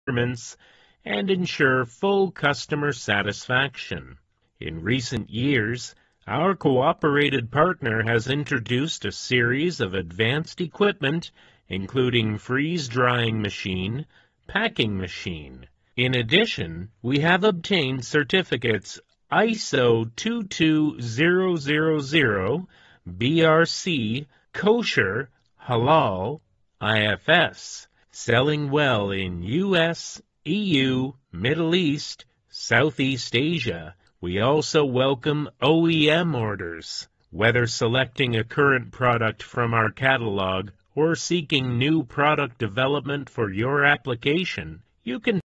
requirements and ensure full customer satisfaction. In recent years, our cooperated partner has introduced a series of advanced equipment, including freeze-drying machine, packing machine. In addition, we have obtained certificates ISO 22000, BRC, KOSHER, HALAL, IFS, selling well in US, EU, Middle East, Southeast Asia. We also welcome OEM orders. Whether selecting a current product from our catalog or seeking new product development for your application, you can